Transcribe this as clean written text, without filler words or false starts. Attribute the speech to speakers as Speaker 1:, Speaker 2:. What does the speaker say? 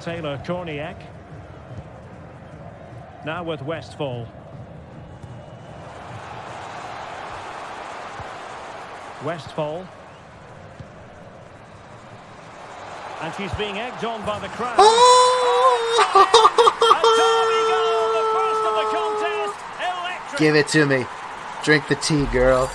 Speaker 1: Taylor Korniak. Now with Westphal. Westphal. And she's being egged on by the crowd. A derby goal, the first of the contest. Electric.
Speaker 2: Give it to me. Drink the tea, girl.